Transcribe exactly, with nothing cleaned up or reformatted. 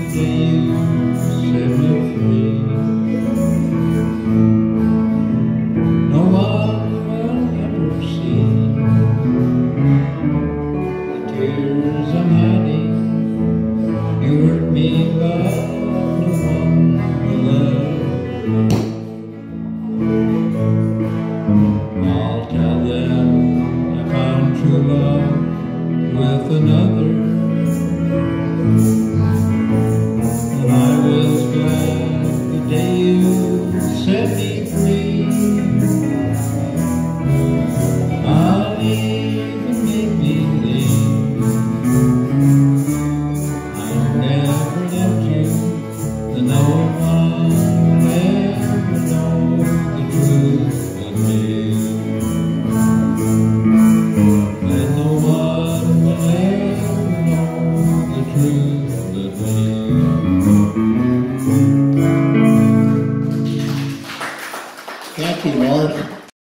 day you set me free. No one will ever see the tears I'm hiding. You hurt me, but no one will ever. I'll tell them I found true love with another, and I was glad the day you set me free. I'll even make believe I never loved you, and no one will ever know the truth but me. And no one will ever know the truth but me. Thank you, Maurice.